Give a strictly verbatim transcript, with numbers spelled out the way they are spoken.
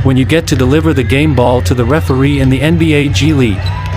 when you get to deliver the game ball to the referee in the N B A G League.